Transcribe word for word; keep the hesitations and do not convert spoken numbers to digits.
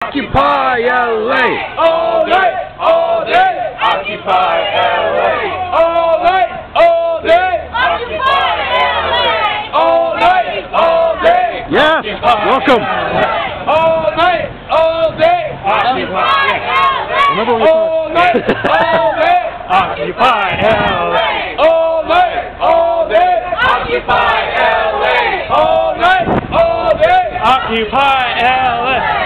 Occupy L A! All night, all day, occupy L A. All night, all day, occupy L A. All night, all day, Yes, welcome. All night, all day, occupy L A. Remember when we All night, all day, occupy L A. All night, all day, occupy L A. All night, all day, occupy L A.